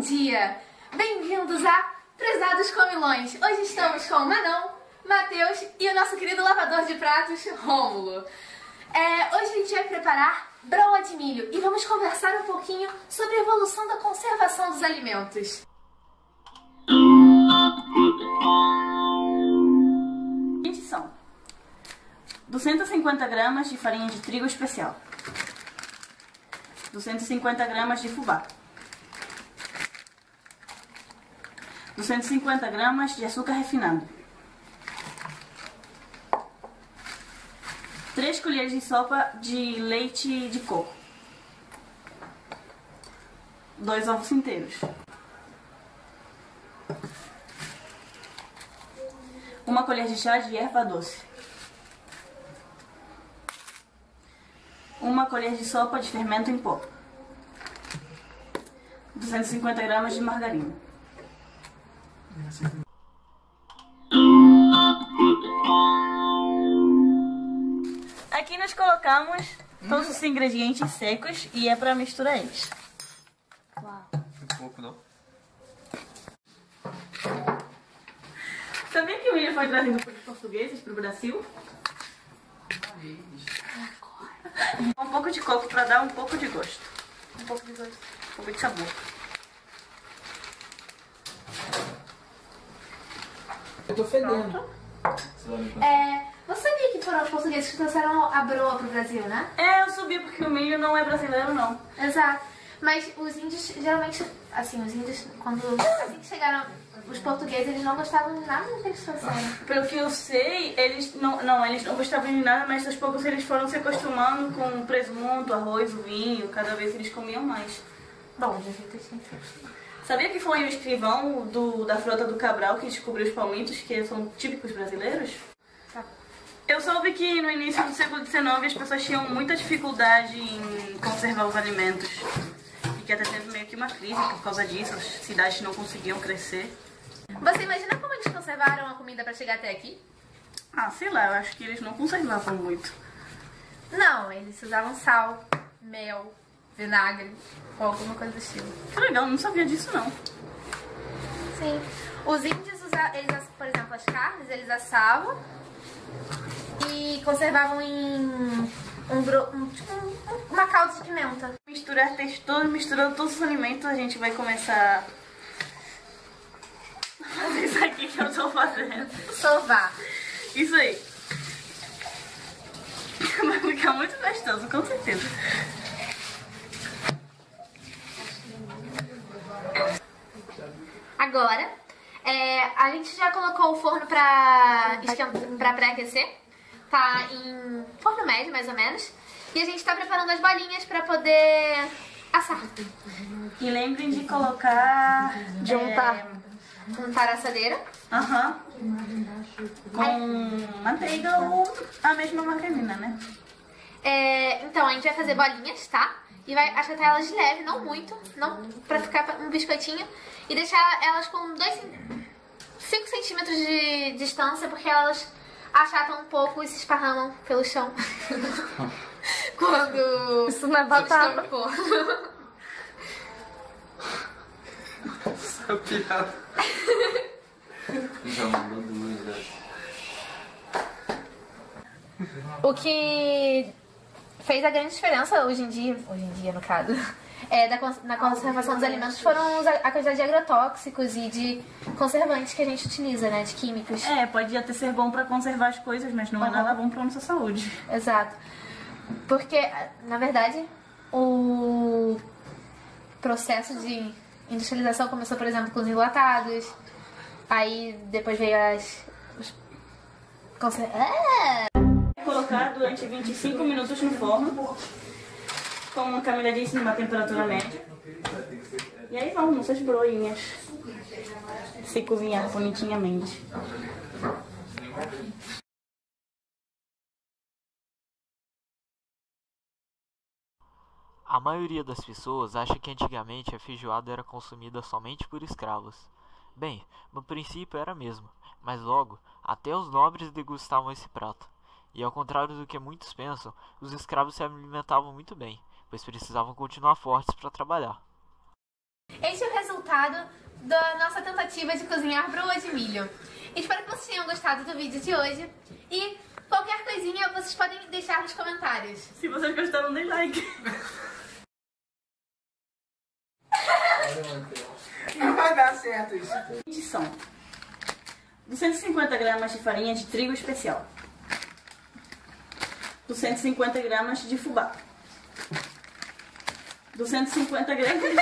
dia! Bem-vindos a Prezados Comilões! Hoje estamos com Manon, Matheus e o nosso querido lavador de pratos, Rômulo. Hoje a gente vai preparar broa de milho e vamos conversar um pouquinho sobre a evolução da conservação dos alimentos. São 250 gramas de farinha de trigo especial, 250 gramas de fubá, 250 gramas de açúcar refinado, 3 colheres de sopa de leite de coco, 2 ovos inteiros, 1 colher de chá de erva doce, 1 colher de sopa de fermento em pó, 250 gramas de margarina. Aqui nós colocamos todos os ingredientes secos e é para misturar eles. Uau. Um pouco, não? Sabia que o milho foi trazido por portugueses para o Brasil? Um pouco de coco para dar um pouco de gosto. Um pouco de gosto. Um pouco de sabor. Eu tô fedendo. Você sabia que foram os portugueses que trouxeram a broa pro Brasil, né? Eu sabia porque o milho não é brasileiro, não. Exato. Mas os índios, geralmente, assim, os índios, quando assim que chegaram os portugueses, eles não gostavam de nada do que eles trouxeram. Pelo que eu sei, eles não gostavam de nada, mas aos poucos eles foram se acostumando com o presunto, arroz, o vinho, cada vez eles comiam mais. Bom, de jeito que Sabia que foi o escrivão da Frota do Cabral que descobriu os palmitos, que são típicos brasileiros? Tá. Eu soube que no início do século XIX as pessoas tinham muita dificuldade em conservar os alimentos. E que até teve meio que uma crise por causa disso, as cidades não conseguiam crescer. Você imagina como eles conservaram a comida pra chegar até aqui? Ah, sei lá, eu acho que eles não conservavam muito. Não, eles usavam sal, mel, vinagre ou alguma coisa do estilo. Que legal, não sabia disso não. Sim. Os índios usavam, por exemplo, as carnes, eles assavam e conservavam em uma calda de pimenta. Misturar textura, misturando todos os alimentos, a gente vai começar a fazer isso aqui que eu tô fazendo. Sovar. Isso aí. Vai ficar muito gostoso, com certeza. Agora, a gente já colocou o forno pra pré-aquecer. Tá em forno médio, mais ou menos. E a gente tá preparando as bolinhas pra poder assar. E lembrem de colocar... Untar a assadeira. Com manteiga ou a mesma margarina, né? Então, a gente vai fazer bolinhas, tá? E vai achatar elas de leve, não muito, não pra ficar um biscoitinho. E deixar elas com 5 centímetros de distância, porque elas achatam um pouco e se esparramam pelo chão. Quando... Isso não é batata. Essa piada. Já mandou duas, né? O que fez a grande diferença hoje em dia no caso, na conservação dos alimentos foram a quantidade de agrotóxicos e de conservantes que a gente utiliza, né, de químicos. Pode até ser bom pra conservar as coisas, mas não é nada bom pra nossa saúde. Exato. Porque, na verdade, o processo de industrialização começou, por exemplo, com os enlatados, aí depois veio Colocar durante 25 minutos no forno, com uma caminhadinha numa temperatura média. E aí vão nossas broinhas se cozinhar bonitinhamente. A maioria das pessoas acha que antigamente a feijoada era consumida somente por escravos. Bem, no princípio era mesmo, mas logo até os nobres degustavam esse prato. E ao contrário do que muitos pensam, os escravos se alimentavam muito bem, pois precisavam continuar fortes para trabalhar. Este é o resultado da nossa tentativa de cozinhar broa de milho. Espero que vocês tenham gostado do vídeo de hoje e qualquer coisinha vocês podem deixar nos comentários. Se vocês gostaram, dê like. Não vai dar certo isso. São 250 gramas de farinha de trigo especial, 250 gramas de fubá, 250 gramas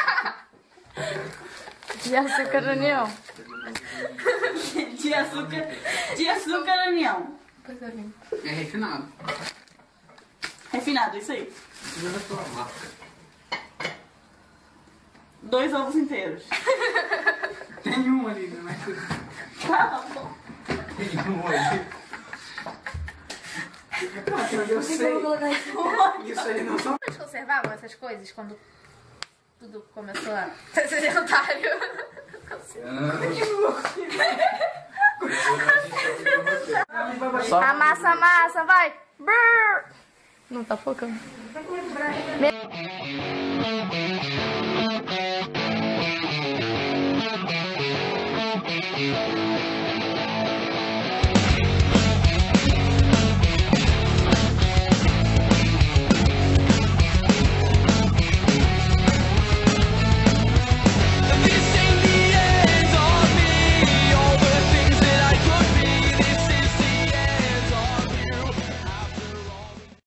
De açúcar união. de açúcar união. É refinado. Refinado, isso aí. 2 ovos inteiros. Tem um ali, né? Mas Tá bom. tem um ali. Eu sei. Isso aí não são. Vocês conservavam essas coisas quando tudo começou a ser sedentário? Amassa, amassa, vai. Brrr. Não tá focando. Música